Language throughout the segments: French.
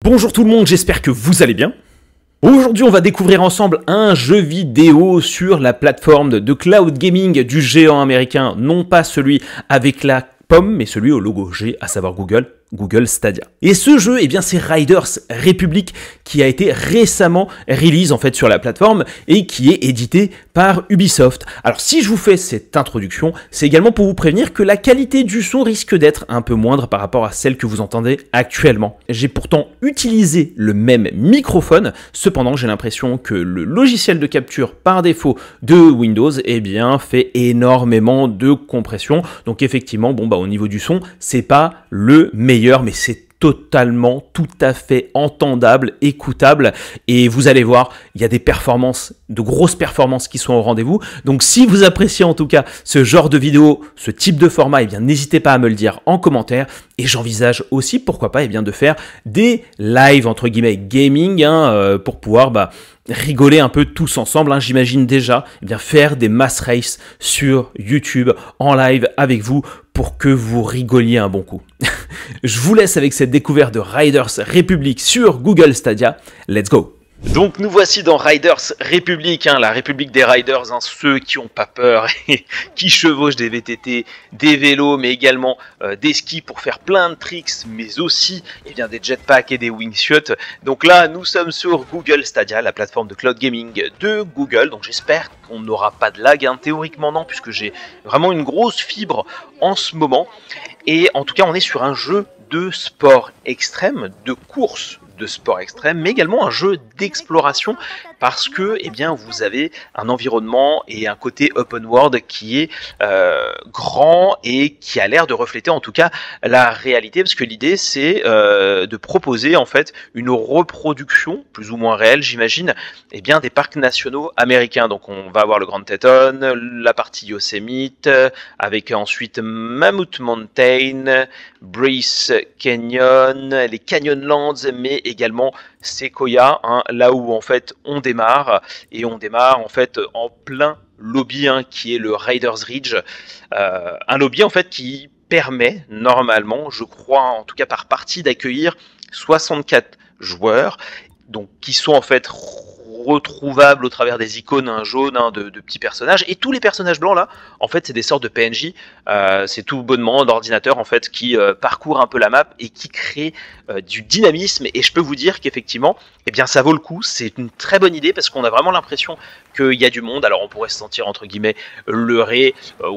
Bonjour tout le monde, j'espère que vous allez bien. Aujourd'hui, on va découvrir ensemble un jeu vidéo sur la plateforme de cloud gaming du géant américain, non pas celui avec la pomme, mais celui au logo G, à savoir Google Stadia. Et ce jeu, eh bien, c'est Riders Republic qui a été récemment release en fait sur la plateforme et qui est édité par Ubisoft. Alors si je vous fais cette introduction, c'est également pour vous prévenir que la qualité du son risque d'être un peu moindre par rapport à celle que vous entendez actuellement. J'ai pourtant utilisé le même microphone, cependant j'ai l'impression que le logiciel de capture par défaut de Windows, eh bien, fait énormément de compression. Donc effectivement, au niveau du son, c'est pas le meilleur, mais c'est totalement, tout à fait entendable, écoutable, et vous allez voir, il y a des performances, de grosses performances qui sont au rendez-vous. Donc si vous appréciez en tout cas ce genre de vidéo, ce type de format, eh bien n'hésitez pas à me le dire en commentaire, et j'envisage aussi, pourquoi pas, de faire des lives entre guillemets gaming, pour pouvoir rigoler un peu tous ensemble, j'imagine déjà faire des mass race sur YouTube en live avec vous pour que vous rigoliez un bon coup. Je vous laisse avec cette découverte de Riders Republic sur Google Stadia. Let's go! Donc nous voici dans Riders Republic, la République des Riders, ceux qui n'ont pas peur et qui chevauchent des VTT, des vélos, mais également des skis pour faire plein de tricks, mais aussi des jetpacks et des wingsuits. Donc là, nous sommes sur Google Stadia, la plateforme de cloud gaming de Google. Donc j'espère qu'on n'aura pas de lag, théoriquement non, puisque j'ai vraiment une grosse fibre en ce moment. Et en tout cas, on est sur un jeu de sport extrême, de course de sport extrême, mais également un jeu d'exploration parce que vous avez un environnement et un côté open world qui est grand et qui a l'air de refléter en tout cas la réalité, parce que l'idée c'est de proposer en fait une reproduction plus ou moins réelle, j'imagine, des parcs nationaux américains. Donc on va avoir le Grand Teton, la partie Yosemite, avec ensuite Mammoth Mountain, Bryce Canyon, les Canyonlands, mais également Sequoia, là où en fait on démarre en fait en plein lobby qui est le Riders Ridge, un lobby en fait qui permet normalement, je crois en tout cas par partie, d'accueillir 64 joueurs, donc qui sont en fait retrouvables au travers des icônes jaunes de petits personnages, et tous les personnages blancs là en fait c'est des sortes de PNJ, c'est tout bonnement d'ordinateur en fait qui parcourt un peu la map et qui crée du dynamisme, et je peux vous dire qu'effectivement ça vaut le coup, c'est une très bonne idée parce qu'on a vraiment l'impression qu'il y a du monde. Alors on pourrait se sentir entre guillemets leurré,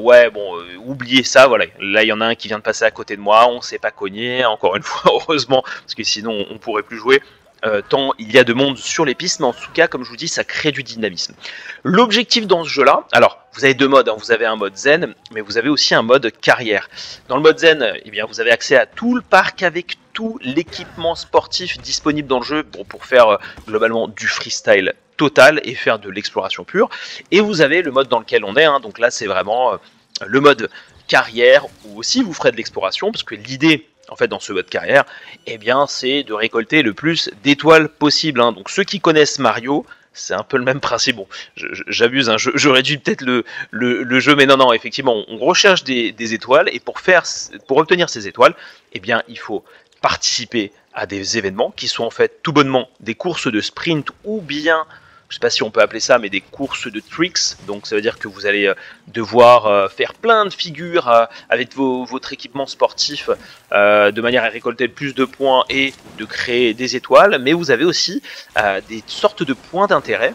oubliez ça, voilà, là il y en a un qui vient de passer à côté de moi, on s'est pas cogné, encore une fois heureusement, parce que sinon on pourrait plus jouer. Tant il y a de monde sur les pistes, mais en tout cas, comme je vous dis, ça crée du dynamisme. L'objectif dans ce jeu-là, alors vous avez deux modes, vous avez un mode zen, mais vous avez aussi un mode carrière. Dans le mode zen, vous avez accès à tout le parc avec tout l'équipement sportif disponible dans le jeu pour faire globalement du freestyle total et faire de l'exploration pure. Et vous avez le mode dans lequel on est, donc là c'est vraiment le mode carrière, où aussi vous ferez de l'exploration, parce que l'idée en fait dans ce mode carrière, c'est de récolter le plus d'étoiles possible. Donc ceux qui connaissent Mario, c'est un peu le même principe. Bon, j'abuse, je réduis peut-être le jeu, mais non, effectivement, on recherche des étoiles, et pour obtenir ces étoiles, il faut participer à des événements qui sont en fait tout bonnement des courses de sprint, ou bien, je ne sais pas si on peut appeler ça, mais des courses de tricks. Donc ça veut dire que vous allez devoir faire plein de figures avec votre équipement sportif de manière à récolter le plus de points et de créer des étoiles. Mais vous avez aussi des sortes de points d'intérêt,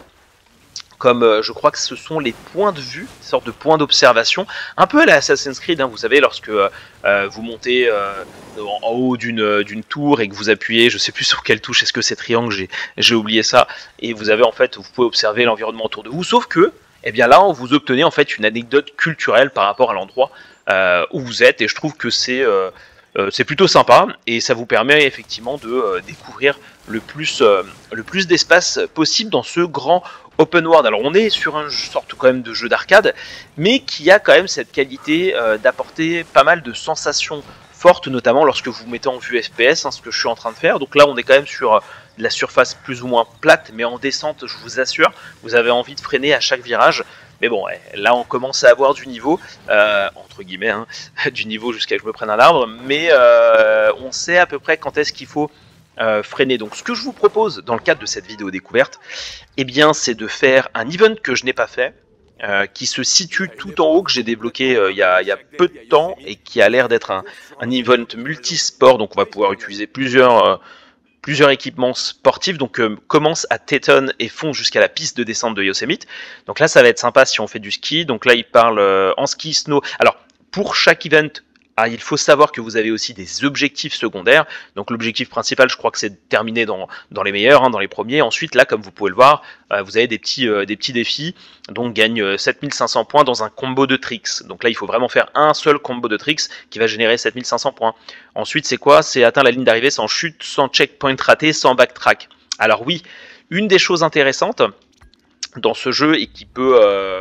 comme je crois que ce sont les points de vue, des sortes de points d'observation, un peu à la Assassin's Creed, vous savez, lorsque vous montez en haut d'une tour et que vous appuyez, je sais plus sur quelle touche, est-ce que c'est triangle, j'ai oublié ça, et vous avez en fait, vous pouvez observer l'environnement autour de vous, sauf que, là, vous obtenez en fait une anecdote culturelle par rapport à l'endroit où vous êtes, et je trouve que c'est plutôt sympa, et ça vous permet effectivement de découvrir le plus d'espace possible dans ce grand open world. Alors on est sur une sorte quand même de jeu d'arcade, mais qui a quand même cette qualité d'apporter pas mal de sensations fortes, notamment lorsque vous mettez en vue FPS, ce que je suis en train de faire. Donc là on est quand même sur de la surface plus ou moins plate, mais en descente, je vous assure, vous avez envie de freiner à chaque virage. Mais bon, là on commence à avoir du niveau, entre guillemets, du niveau jusqu'à ce que je me prenne un arbre, mais on sait à peu près quand est-ce qu'il faut freiner. Donc ce que je vous propose dans le cadre de cette vidéo découverte, eh bien c'est de faire un event que je n'ai pas fait, qui se situe tout en haut, que j'ai débloqué il y a peu de temps et qui a l'air d'être un event multisport. Donc on va pouvoir utiliser plusieurs équipements sportifs, donc commence à Teton et font jusqu'à la piste de descente de Yosemite. Donc là ça va être sympa si on fait du ski. Donc là il parle en ski snow. Alors pour chaque event, il faut savoir que vous avez aussi des objectifs secondaires. Donc l'objectif principal, je crois que c'est de terminer dans les meilleurs, dans les premiers. Ensuite, là, comme vous pouvez le voir, vous avez des petits défis. Donc gagne 7500 points dans un combo de tricks. Donc là, il faut vraiment faire un seul combo de tricks qui va générer 7500 points. Ensuite, c'est quoi? C'est atteindre la ligne d'arrivée sans chute, sans checkpoint raté, sans backtrack. Alors oui, une des choses intéressantes dans ce jeu et qui peut...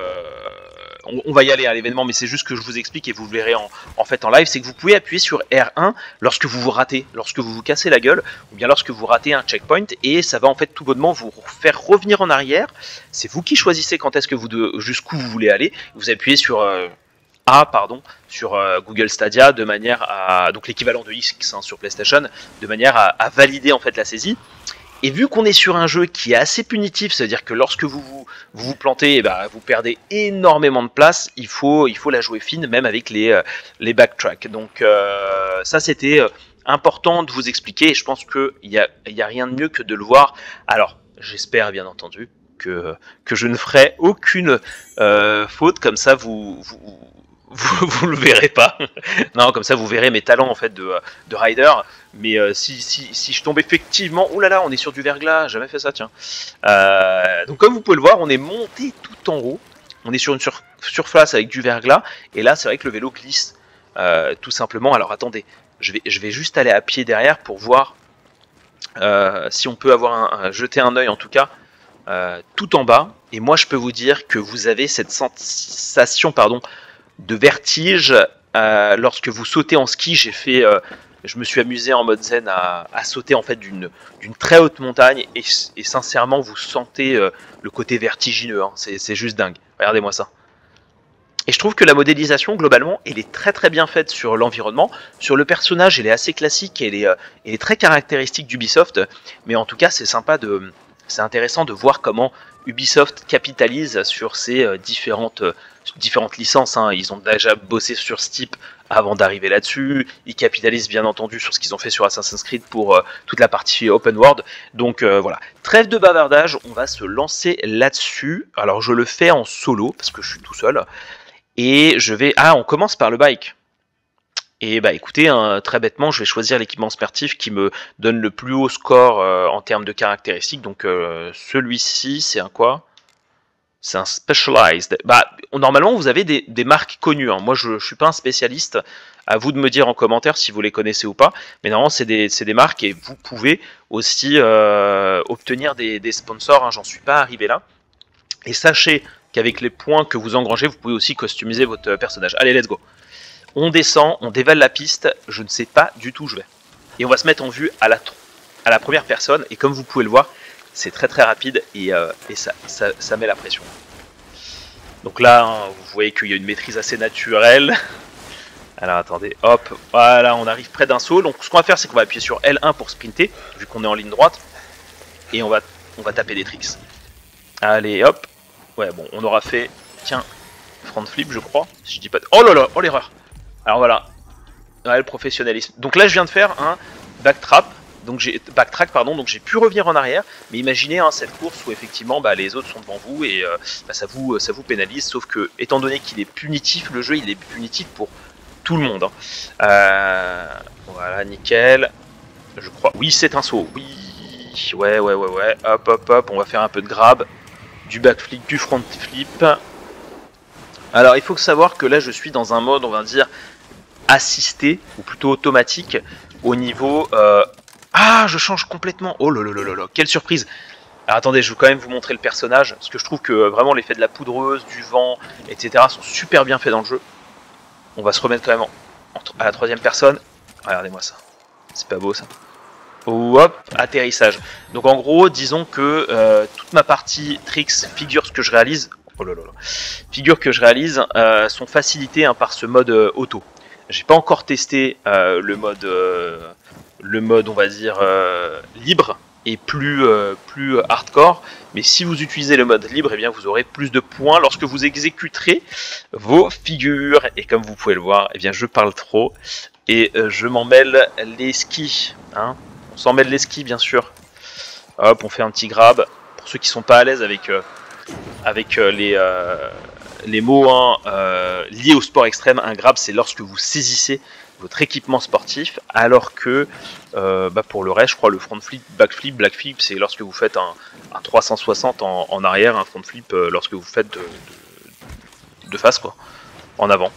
on va y aller à l'événement, mais c'est juste que je vous explique et vous le verrez en fait en live, c'est que vous pouvez appuyer sur R1 lorsque vous vous ratez, lorsque vous vous cassez la gueule, ou bien lorsque vous ratez un checkpoint, et ça va en fait tout bonnement vous faire revenir en arrière. C'est vous qui choisissez quand est-ce que jusqu'où vous voulez aller. Vous appuyez sur sur Google Stadia de manière à, donc l'équivalent de X sur PlayStation, de manière à valider en fait la saisie. Et vu qu'on est sur un jeu qui est assez punitif, c'est-à-dire que lorsque vous plantez, vous perdez énormément de place, il faut la jouer fine, même avec les backtracks. Donc ça c'était important de vous expliquer, et je pense qu'il y a rien de mieux que de le voir. Alors j'espère bien entendu que je ne ferai aucune faute, comme ça vous le verrez pas. Non, comme ça vous verrez mes talents en fait de rider. Mais si je tombe effectivement, oh là là, on est sur du verglas, jamais fait ça, tiens. Donc comme vous pouvez le voir, on est monté tout en haut. On est sur une surface avec du verglas, et là c'est vrai que le vélo glisse tout simplement. Alors attendez, je vais juste aller à pied derrière pour voir si on peut avoir jeter un œil en tout cas tout en bas. Et moi je peux vous dire que vous avez cette sensation de vertige lorsque vous sautez en ski. Je me suis amusé en mode zen à sauter en fait d'une très haute montagne, et sincèrement vous sentez le côté vertigineux, hein. C'est juste dingue, regardez-moi ça. Et je trouve que la modélisation globalement elle est très très bien faite sur l'environnement. Sur le personnage elle est assez classique, elle est très caractéristique d'Ubisoft, mais en tout cas c'est intéressant de voir comment Ubisoft capitalise sur ces différentes licences, hein. Ils ont déjà bossé sur Steep avant d'arriver là-dessus. Ils capitalisent bien entendu sur ce qu'ils ont fait sur Assassin's Creed pour toute la partie open world. Donc voilà, trêve de bavardage, on va se lancer là-dessus. Alors je le fais en solo parce que je suis tout seul. Et on commence par le bike. Et écoutez, hein, très bêtement, je vais choisir l'équipement sportif qui me donne le plus haut score en termes de caractéristiques. Donc celui-ci, c'est un quoi? C'est un Specialized. Normalement, vous avez des marques connues, hein. Moi, je ne suis pas un spécialiste. À vous de me dire en commentaire si vous les connaissez ou pas. Mais normalement, c'est des marques, et vous pouvez aussi obtenir des sponsors, hein. J'en suis pas arrivé là. Et sachez qu'avec les points que vous engrangez, vous pouvez aussi customiser votre personnage. Allez, let's go. On descend, on dévale la piste, je ne sais pas du tout où je vais. Et on va se mettre en vue à la première personne, et comme vous pouvez le voir, c'est très très rapide, et ça met la pression. Donc là, hein, vous voyez qu'il y a une maîtrise assez naturelle. Alors attendez, hop, voilà, on arrive près d'un saut. Donc ce qu'on va faire, c'est qu'on va appuyer sur L1 pour sprinter, vu qu'on est en ligne droite, et on va taper des tricks. Allez, hop. Ouais, bon, on aura fait, tiens, front flip, je crois, si je dis pas... Oh là là, oh l'erreur. Alors voilà, ouais, le professionnalisme. Donc là je viens de faire un backtrack, donc j'ai pu revenir en arrière, mais imaginez cette course où effectivement les autres sont devant vous, et ça vous pénalise, sauf que étant donné qu'il est punitif, le jeu il est punitif pour tout le monde, hein. Voilà, nickel, je crois, oui c'est un saut, oui, ouais, hop, on va faire un peu de grab, du backflip, du front flip. Alors il faut savoir que là je suis dans un mode, on va dire, assisté, ou plutôt automatique, au niveau... je change complètement. Oh là là là là, quelle surprise. Alors attendez, je vais quand même vous montrer le personnage, parce que je trouve que vraiment l'effet de la poudreuse, du vent, etc. sont super bien faits dans le jeu. On va se remettre quand même à la troisième personne. Regardez-moi ça, c'est pas beau ça. Hop, atterrissage. Donc en gros, disons que toute ma partie tricks, figures que je réalise... Oh là là là. Figures que je réalise sont facilitées, hein, par ce mode auto. J'ai pas encore testé le mode le mode, on va dire, libre et plus hardcore. Mais si vous utilisez le mode libre, eh bien vous aurez plus de points lorsque vous exécuterez vos figures. Et comme vous pouvez le voir, eh bien je parle trop et je m'en mêle les skis. Hein. On s'en mêle les skis, bien sûr. Hop, on fait un petit grab. Pour ceux qui sont pas à l'aise avec les mots hein, liés au sport extrême, un grab c'est lorsque vous saisissez votre équipement sportif, alors que pour le reste, je crois le front flip, backflip, blackflip, c'est lorsque vous faites un 360 en arrière, un front flip lorsque vous faites de face, quoi, en avant.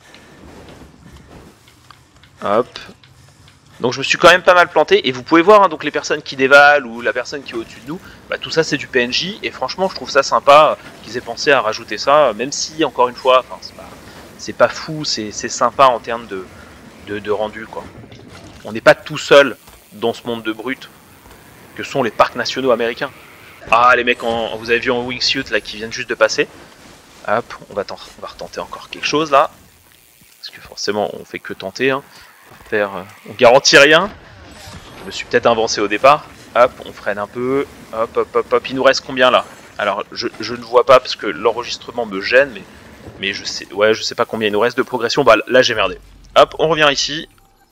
Hop. Donc je me suis quand même pas mal planté, et vous pouvez voir hein, donc les personnes qui dévalent ou la personne qui est au-dessus de nous, tout ça c'est du PNJ, et franchement je trouve ça sympa qu'ils aient pensé à rajouter ça, même si encore une fois, c'est pas fou, c'est sympa en termes de rendu, quoi. On n'est pas tout seul dans ce monde de brut que sont les parcs nationaux américains. Ah les mecs, vous avez vu en wingsuit là qui viennent juste de passer. Hop, on va retenter encore quelque chose là, parce que forcément on fait que tenter. Hein. On garantit rien. Je me suis peut-être avancé au départ. Hop, on freine un peu. Hop, hop, hop, hop. Il nous reste combien là? Alors je ne vois pas parce que l'enregistrement me gêne, mais je sais pas combien il nous reste de progression. Bah là j'ai merdé. Hop, on revient ici.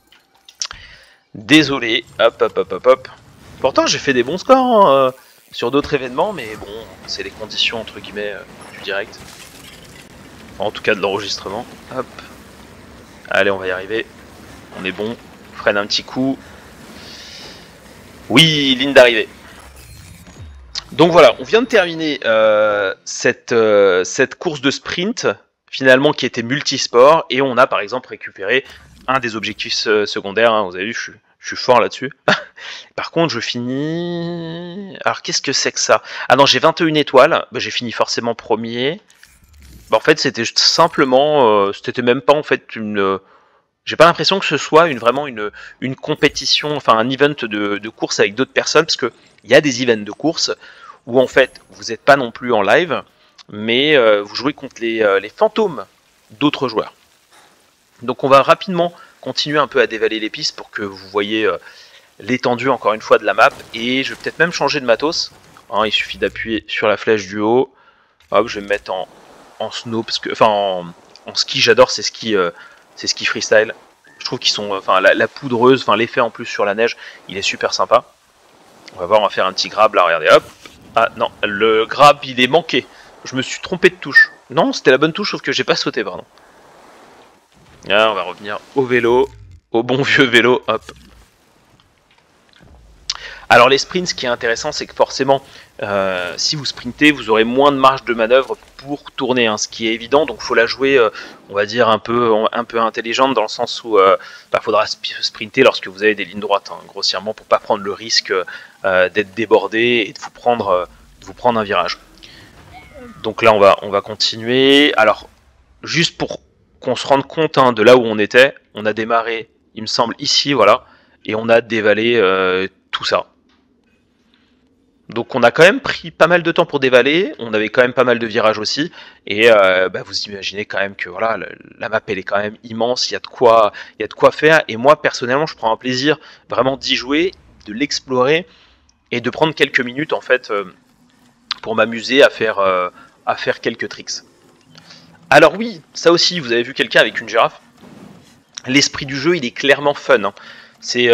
Désolé. Hop, hop, hop, hop, hop. Pourtant j'ai fait des bons scores hein, sur d'autres événements, mais bon, c'est les conditions entre guillemets du direct. Enfin, en tout cas de l'enregistrement. Hop. Allez, on va y arriver. On est bon. Freine un petit coup. Oui, ligne d'arrivée. Donc voilà, on vient de terminer cette course de sprint, finalement qui était multisport, et on a par exemple récupéré un des objectifs secondaires, hein, vous avez vu, je suis fort là-dessus. Par contre, je finis... Alors, qu'est-ce que c'est que ça? Ah non, j'ai 21 étoiles, j'ai fini forcément premier. En fait, c'était simplement... c'était même pas en fait une... J'ai pas l'impression que ce soit vraiment une compétition, enfin un event de course avec d'autres personnes, parce qu'il y a des events de course où en fait vous n'êtes pas non plus en live, mais vous jouez contre les fantômes d'autres joueurs. Donc on va rapidement continuer un peu à dévaler les pistes pour que vous voyez l'étendue encore une fois de la map, et je vais peut-être même changer de matos. Hein, il suffit d'appuyer sur la flèche du haut. Hop, je vais me mettre en snow, parce que, enfin en ski, j'adore ces skis. C'est ski freestyle. Je trouve qu'ils sont, enfin la poudreuse, enfin l'effet en plus sur la neige, il est super sympa. On va voir, on va faire un petit grab là, regardez, hop. Ah non, le grab il est manqué. Je me suis trompé de touche. Non, c'était la bonne touche, sauf que j'ai pas sauté, pardon. Là, on va revenir au vélo, au bon vieux vélo, hop. Alors les sprints, ce qui est intéressant, c'est que forcément, si vous sprintez, vous aurez moins de marge de manœuvre pour tourner, hein, ce qui est évident. Donc il faut la jouer, on va dire, un peu intelligente, dans le sens où faudra sprinter lorsque vous avez des lignes droites, hein, grossièrement, pour pas prendre le risque d'être débordé et de vous prendre un virage. Donc là, on va continuer. Alors, juste pour qu'on se rende compte hein, de là où on était, on a démarré, il me semble, ici, voilà, et on a dévalé tout ça. Donc on a quand même pris pas mal de temps pour dévaler, on avait quand même pas mal de virages aussi, et vous imaginez quand même que voilà, la map elle est quand même immense, il y a de quoi faire, et moi personnellement je prends un plaisir vraiment d'y jouer, de l'explorer, et de prendre quelques minutes en fait pour m'amuser à faire quelques tricks. Alors oui, ça aussi, vous avez vu quelqu'un avec une girafe, l'esprit du jeu il est clairement fun, hein. C'est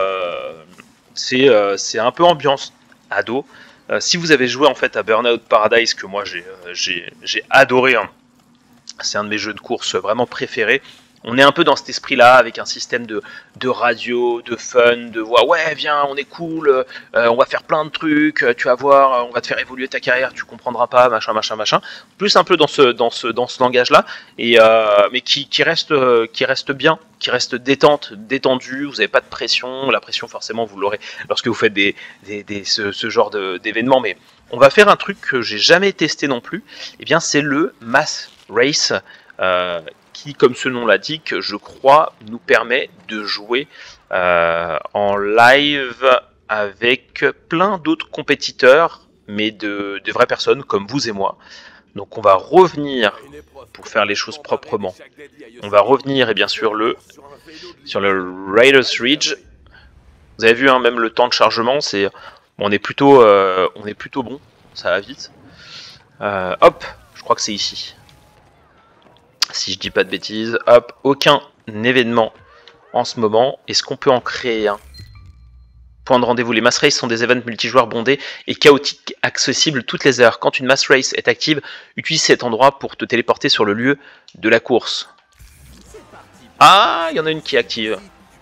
un peu ambiance ado. Si vous avez joué en fait à Burnout Paradise, que moi j'ai adoré, hein. C'est un de mes jeux de course vraiment préférés. On est un peu dans cet esprit-là, avec un système de radio, de fun, de voix. Ouais, viens, on est cool, on va faire plein de trucs, tu vas voir, on va te faire évoluer ta carrière, tu comprendras pas, machin, machin, machin. Plus un peu dans ce langage-là, et mais qui reste bien, qui reste détendu. Vous n'avez pas de pression. La pression, forcément, vous l'aurez lorsque vous faites ce genre d'événements. Mais on va faire un truc que j'ai jamais testé non plus. Eh bien, c'est le Mass Race. Qui, comme ce nom l'indique, je crois, nous permet de jouer en live avec plein d'autres compétiteurs, mais de vraies personnes comme vous et moi. Donc on va revenir, pour faire les choses proprement, on va revenir et bien sûr sur le Raiders Ridge. Vous avez vu, hein, même le temps de chargement, c'est bon, on est plutôt bon, ça va vite. Hop, je crois que c'est ici. Si je dis pas de bêtises, hop, aucun événement en ce moment. Est-ce qu'on peut en créer un? Point de rendez-vous. Les mass race sont des events multijoueurs bondés et chaotiques, accessibles toutes les heures. Quand une mass race est active, utilise cet endroit pour te téléporter sur le lieu de la course. Ah, il y en a une qui est active.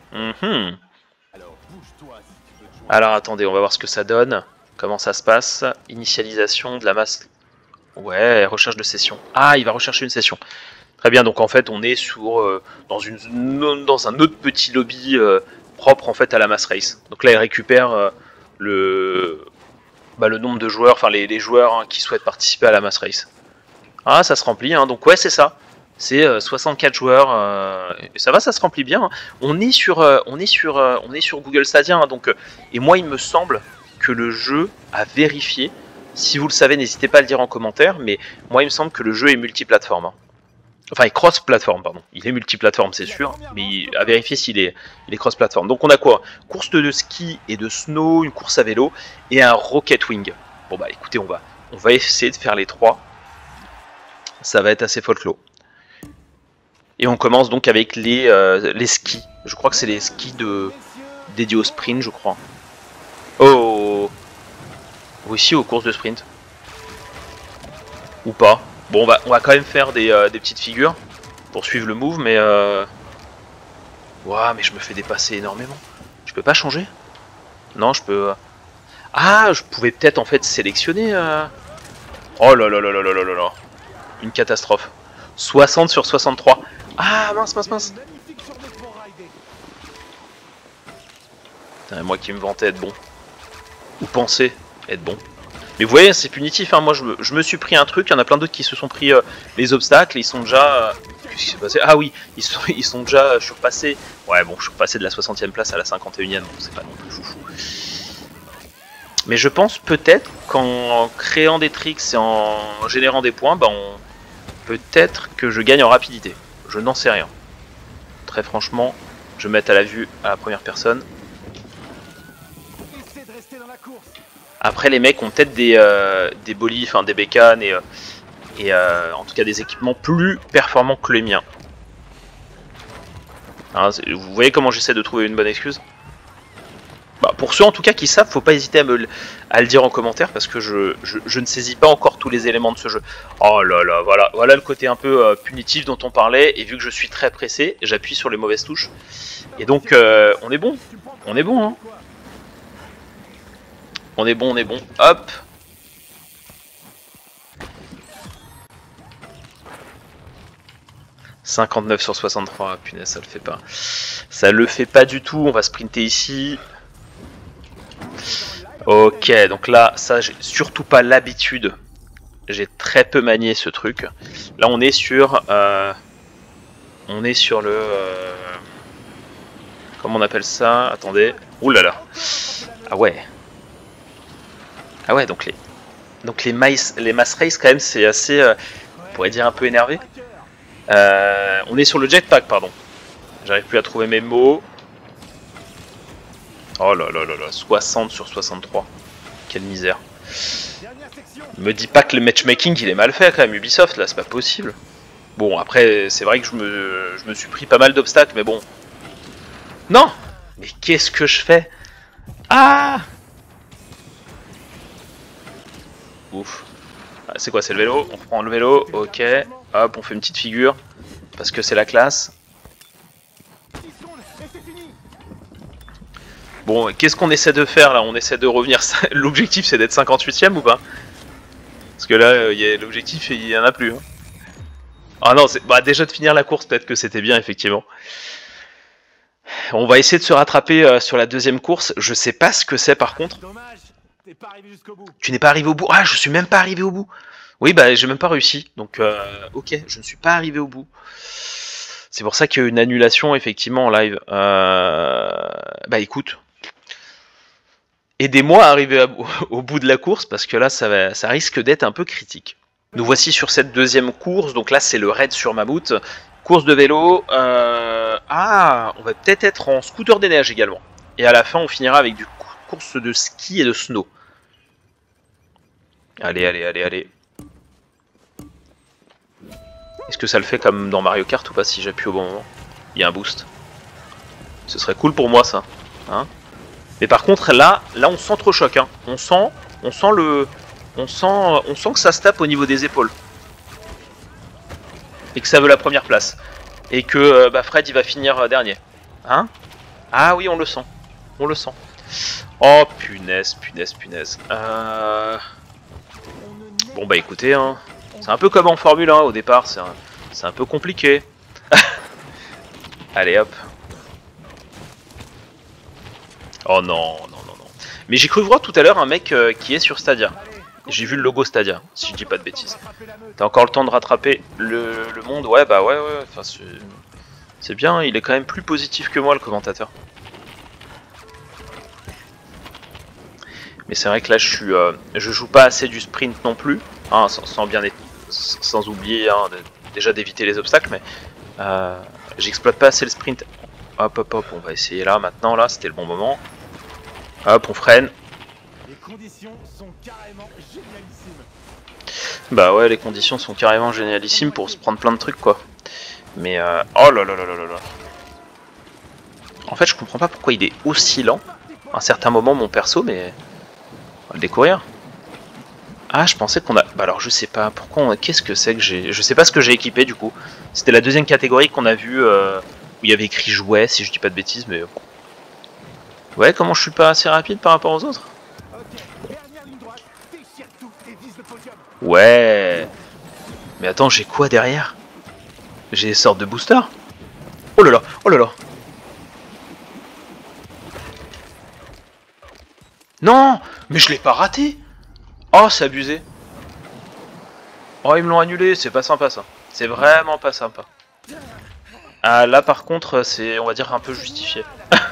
Alors attendez, on va voir ce que ça donne. Comment ça se passe? Initialisation de la masse. Ouais, recherche de session. Ah, il va rechercher une session. Très bien, donc en fait on est sur dans un autre petit lobby propre en fait à la mass race. Donc là il récupère le nombre de joueurs, enfin les joueurs, hein, qui souhaitent participer à la mass race. Ah, ça se remplit, hein. Donc ouais, c'est ça. C'est 64 joueurs, et ça va, ça se remplit bien, hein. On est sur Google Stadia, hein, donc et moi il me semble que le jeu a vérifié. Si vous le savez, n'hésitez pas à le dire en commentaire, mais moi il me semble que le jeu est multiplateforme, hein. Enfin, il est cross-platform, pardon. Il est multiplateforme, c'est sûr, mais à vérifier s'il est cross-platform. Donc on a quoi? Course de ski et de snow, une course à vélo et un Rocket Wing. Bon bah écoutez, on va essayer de faire les trois. Ça va être assez folklore. Et on commence donc avec les skis. Je crois que c'est les skis dédiés au sprint, je crois. Oh, aussi aux courses de sprint. Ou pas. Bon, on va quand même faire des petites figures pour suivre le move, mais ouah, mais je me fais dépasser énormément. Je peux pas changer? Non, je peux. Ah, je pouvais peut-être en fait sélectionner. Oh là là là là là là là. Une catastrophe. 60 sur 63. Ah mince, mince, mince. Putain, moi qui me vantais être bon. Ou penser être bon. Mais vous voyez, c'est punitif, hein. Moi je me suis pris un truc, il y en a plein d'autres qui se sont pris les obstacles, et ils sont déjà... Qu'est-ce qui s'est passé? Ah oui, ils sont déjà surpassés. Ouais bon, je suis repassé de la 60e place à la 51e, donc c'est pas non plus foufou. Mais je pense peut-être qu'en créant des tricks et en générant des points, peut-être que je gagne en rapidité. Je n'en sais rien. Très franchement, je vais mettre à la vue à la première personne. Après, les mecs ont peut-être des bolis, enfin des bécanes et en tout cas des équipements plus performants que les miens. Hein, vous voyez comment j'essaie de trouver une bonne excuse? Bah, pour ceux en tout cas qui savent, faut pas hésiter à le dire en commentaire, parce que je ne saisis pas encore tous les éléments de ce jeu. Oh là là, voilà le côté un peu punitif dont on parlait, et vu que je suis très pressé, j'appuie sur les mauvaises touches. Et donc on est bon, hein. On est bon, hop. « 59 sur 63, punaise, ça le fait pas. Ça le fait pas du tout, on va sprinter ici. Ok, donc là, ça, j'ai surtout pas l'habitude. J'ai très peu manié ce truc. Là, on est sur le... comment on appelle ça? Attendez. Ouh là là. Ah ouais. Ah ouais, donc les mass race quand même, c'est assez, on pourrait dire un peu énervé. On est sur le jetpack, pardon. J'arrive plus à trouver mes mots. Oh là là là là, 60 sur 63. Quelle misère. Me dis pas que le matchmaking il est mal fait quand même, Ubisoft, là, c'est pas possible. Bon, après, c'est vrai que je me suis pris pas mal d'obstacles, mais bon. Non! Mais qu'est-ce que je fais? Ah! Ouf. Ah, c'est quoi, c'est le vélo? On prend le vélo, ok. Hop, on fait une petite figure. Parce que c'est la classe. Bon, qu'est-ce qu'on essaie de faire là? On essaie de revenir. L'objectif c'est d'être 58ème ou pas? Parce que là, l'objectif il y en a plus. Hein. Ah non, déjà de finir la course, peut-être que c'était bien, effectivement. On va essayer de se rattraper sur la deuxième course. Je sais pas ce que c'est par contre. Tu n'es pas arrivé au bout? Ah, je suis même pas arrivé au bout. Oui, bah j'ai même pas réussi. Donc, ok, je ne suis pas arrivé au bout. C'est pour ça qu'il y a une annulation, effectivement, en live. Bah écoute, aidez-moi à arriver au bout de la course, parce que là, ça risque d'être un peu critique. Nous voici sur cette deuxième course. Donc là, c'est le raid sur Mammouth. Course de vélo. Ah, on va peut-être être en scooter des neiges également. Et à la fin, on finira avec du course de ski et de snow. Allez, allez, allez, allez. Est-ce que ça le fait comme dans Mario Kart ou pas si j'appuie au bon moment? Il y a un boost. Ce serait cool pour moi ça. Hein, mais par contre là on s'entrechoque. Hein. On sent que ça se tape au niveau des épaules. Et que ça veut la première place. Et que Fred il va finir dernier. Hein? Ah oui, on le sent. On le sent. Oh punaise, punaise, punaise. Bon bah écoutez, hein, c'est un peu comme en Formule 1 au départ, c'est un peu compliqué. Allez hop. Oh non, non, non, non. Mais j'ai cru voir tout à l'heure un mec qui est sur Stadia. J'ai vu le logo Stadia, si je dis pas de bêtises. T'as encore le temps de rattraper le monde? Ouais, bah ouais, ouais. Enfin, c'est bien, il est quand même plus positif que moi, le commentateur. Mais c'est vrai que là, je joue pas assez du sprint non plus, hein, sans oublier hein, déjà d'éviter les obstacles, mais j'exploite pas assez le sprint. Hop, hop, hop, on va essayer là, maintenant, là, c'était le bon moment. Hop, on freine. Les conditions sont carrément génialissimes. Bah ouais, les conditions sont carrément génialissimes pour se prendre plein de trucs, quoi. Mais oh là là là là là là. En fait, je comprends pas pourquoi il est aussi lent. À un certain moment, mon perso, mais on va le découvrir. Ah, je pensais qu'on a... Bah alors, je sais pas pourquoi. Qu'est-ce que c'est que j'ai... Je sais pas ce que j'ai équipé du coup. C'était la deuxième catégorie qu'on a vue où il y avait écrit jouet, si je dis pas de bêtises, mais ouais, comment je suis pas assez rapide par rapport aux autres? Ouais. Mais attends, j'ai quoi derrière? J'ai des sortes de boosters. Oh là là, oh là là. Non, mais je l'ai pas raté. Oh, c'est abusé. Oh, ils me l'ont annulé, c'est pas sympa ça. C'est vraiment pas sympa. Ah, là par contre, c'est, on va dire, un peu justifié.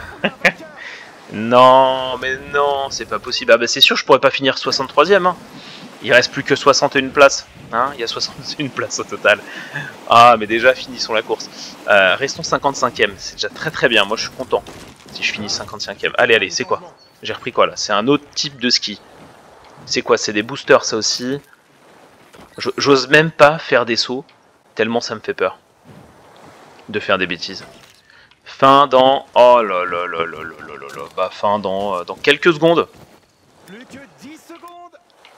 Non, mais non, c'est pas possible. Ah bah c'est sûr, je pourrais pas finir 63ème. Hein. Il reste plus que 61 places. Hein, il y a 61 places au total. Ah, mais déjà, finissons la course. Restons 55ème, c'est déjà très très bien. Moi, je suis content si je finis 55ème. Allez, allez, c'est quoi? J'ai repris quoi là? C'est un autre type de ski. C'est quoi? C'est des boosters, ça aussi. J'ose même pas faire des sauts, tellement ça me fait peur de faire des bêtises. Fin dans... Oh là là là là là là là là. Bah fin dans quelques secondes. Plus que 10 secondes.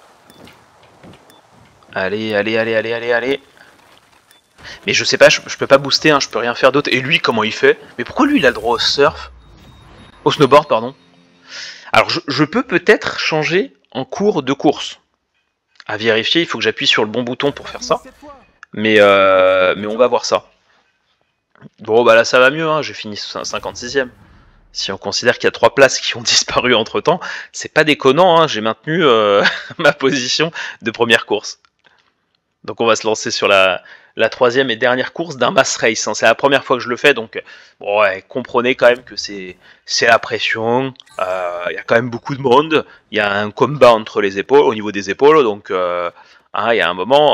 Allez, allez, allez, allez, allez, allez. Mais je sais pas, je peux pas booster, hein, je peux rien faire d'autre. Et lui, comment il fait? Mais pourquoi lui, il a le droit au surf? Au snowboard, pardon. Alors, je peux peut-être changer en cours de course. À vérifier, il faut que j'appuie sur le bon bouton pour faire ça. Mais on va voir ça. Bon, bah là, ça va mieux, hein, j'ai fini 56ème. Si on considère qu'il y a 3 places qui ont disparu entre temps, c'est pas déconnant, hein, j'ai maintenu ma position de première course. Donc on va se lancer sur la troisième et dernière course d'un mass race. Hein. C'est la première fois que je le fais, donc bon, ouais, comprenez quand même que c'est la pression. Il y a quand même beaucoup de monde. Il y a un combat entre les épaules, au niveau des épaules, donc il y a un moment.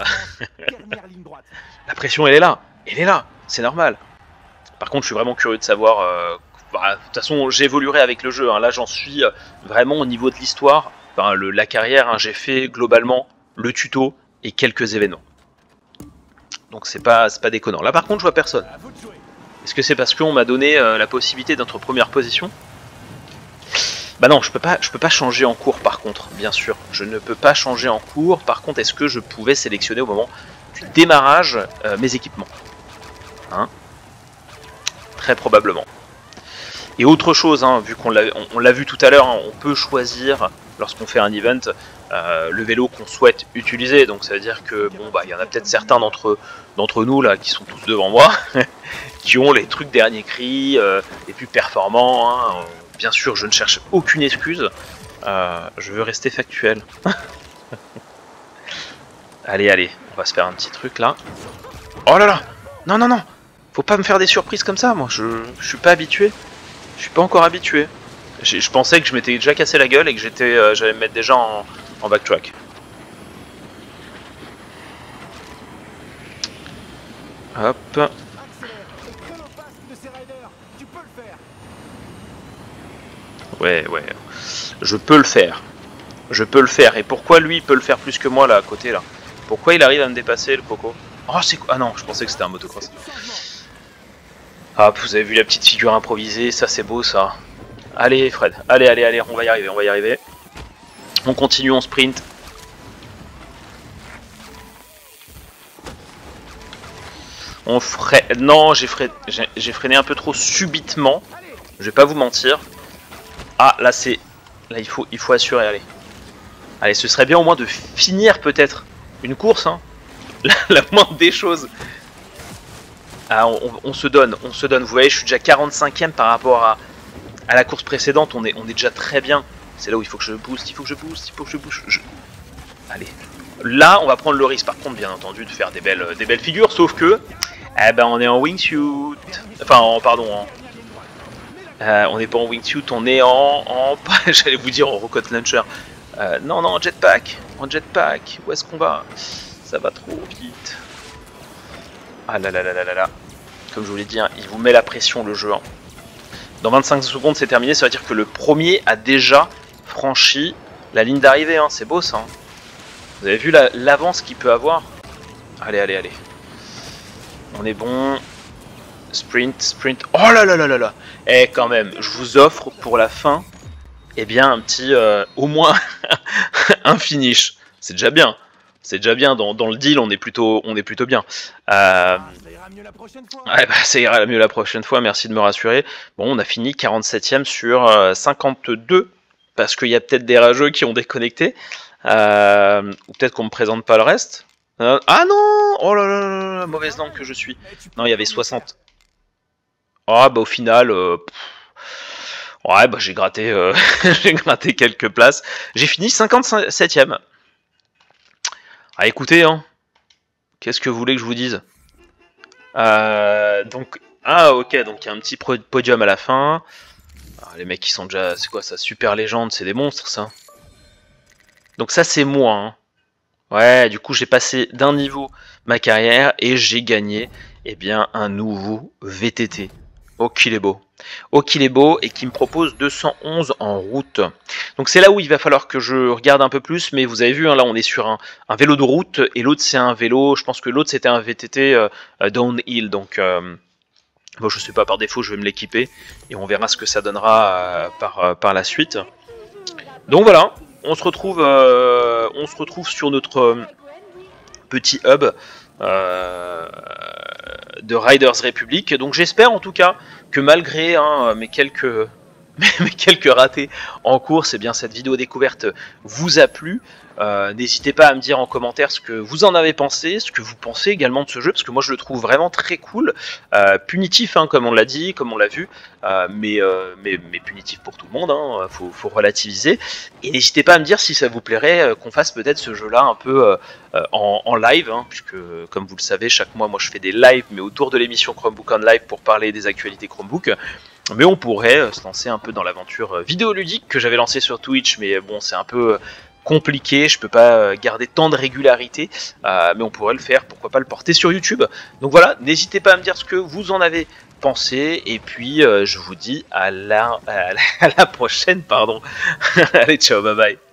La pression, elle est là, c'est normal. Par contre, je suis vraiment curieux de savoir. De toute façon, j'évoluerai avec le jeu. Hein. Là, j'en suis vraiment au niveau de l'histoire. Enfin, la carrière, hein, j'ai fait globalement le tuto et quelques événements. Donc c'est pas déconnant. Là par contre je vois personne. Est-ce que c'est parce qu'on m'a donné la possibilité d'être première position? Bah non, je peux pas changer en cours par contre, bien sûr. Je ne peux pas changer en cours. Par contre, est-ce que je pouvais sélectionner au moment du démarrage mes équipements? Hein? Très probablement. Et autre chose, hein, vu qu'on l'a vu tout à l'heure, hein, on peut choisir, lorsqu'on fait un event, le vélo qu'on souhaite utiliser. Donc ça veut dire que bon bah il y en a peut-être certains d'entre nous là qui sont tous devant moi, qui ont les trucs dernier cri, les plus performants. Hein. Bien sûr, je ne cherche aucune excuse. Je veux rester factuel. Allez, allez, on va se faire un petit truc là. Oh là là! Non, non, non! Faut pas me faire des surprises comme ça, moi. Je suis pas habitué. Je suis pas encore habitué. Je pensais que je m'étais déjà cassé la gueule et que j'allais me mettre déjà en backtrack. Hop. Ouais. Je peux le faire. Je peux le faire. Et pourquoi lui, il peut le faire plus que moi, là, à côté, là? Pourquoi il arrive à me dépasser, le coco? Oh, c'est quoi? Ah non, je pensais que c'était un motocross. Ah, vous avez vu la petite figure improvisée, ça c'est beau ça. Allez Fred, allez, on va y arriver. On continue, on sprint. On ferait... Non, j'ai freiné un peu trop subitement. Je vais pas vous mentir. Ah, là c'est... Là il faut assurer, allez. Allez, ce serait bien au moins de finir peut-être une course, hein. La moindre des choses. Ah, on se donne. Vous voyez, je suis déjà 45ème par rapport à la course précédente. On est déjà très bien. C'est là où il faut que je booste, Allez. Là, on va prendre le risque, par contre, bien entendu, de faire des belles figures, sauf que, eh ben, on est en wingsuit. Enfin, pardon, on n'est pas en wingsuit, on est j'allais vous dire en rocket launcher. Non, en jetpack. Où est-ce qu'on va? Ça va trop vite. Ah là. Comme je vous l'ai dit, hein, il vous met la pression le jeu. Hein. Dans 25 secondes, c'est terminé. Ça veut dire que le premier a déjà franchi la ligne d'arrivée. Hein. C'est beau ça. Hein. Vous avez vu l'avance qu'il peut avoir? Allez. On est bon. Sprint. Oh là. Eh, quand même, je vous offre pour la fin, eh bien, un petit, au moins, un finish. C'est déjà bien. Dans le deal, on est plutôt bien. Ça ira mieux la prochaine fois. Ouais, bah, ça ira mieux la prochaine fois, merci de me rassurer. Bon, on a fini 47ème sur 52, parce qu'il y a peut-être des rageux qui ont déconnecté. Ou peut-être qu'on me présente pas le reste. Ah non! Oh là là, mauvaise langue que je suis. Non, il y avait 60. Ah bah au final... Ouais, bah j'ai gratté, j'ai gratté quelques places. J'ai fini 57ème. Ah écoutez, hein, qu'est-ce que vous voulez que je vous dise? Donc, ok, donc il y a un petit podium à la fin. Alors, les mecs qui sont déjà, c'est quoi ça? Super légende, c'est des monstres ça. Donc ça c'est moi. Hein. Ouais, du coup j'ai passé d'un niveau ma carrière et j'ai gagné, eh bien, un nouveau VTT. Oh qu'il est beau. Et qui me propose 211 en route. Donc c'est là où il va falloir que je regarde un peu plus, mais vous avez vu, hein, là on est sur un vélo de route, et l'autre c'est un vélo, je pense que l'autre c'était un VTT downhill, donc bon, je sais pas, par défaut je vais me l'équiper, et on verra ce que ça donnera par la suite. Donc voilà, on se retrouve sur notre petit hub de Riders Republic. Donc j'espère en tout cas que malgré mes quelques ratés en course, eh bien cette vidéo découverte vous a plu. N'hésitez pas à me dire en commentaire ce que vous en avez pensé, ce que vous pensez également de ce jeu, parce que moi je le trouve vraiment très cool, punitif, hein, comme on l'a dit, comme on l'a vu, mais punitif pour tout le monde, hein, faut relativiser. Et n'hésitez pas à me dire si ça vous plairait qu'on fasse peut-être ce jeu-là un peu en live, hein, puisque comme vous le savez, chaque mois moi je fais des lives, mais autour de l'émission Chromebook on Live pour parler des actualités Chromebook. Mais on pourrait se lancer un peu dans l'aventure vidéoludique que j'avais lancée sur Twitch, mais bon, c'est un peu compliqué, je peux pas garder tant de régularité, mais on pourrait le faire, pourquoi pas le porter sur YouTube. Donc voilà, n'hésitez pas à me dire ce que vous en avez pensé, et puis je vous dis à la prochaine, pardon. Allez, ciao, bye bye.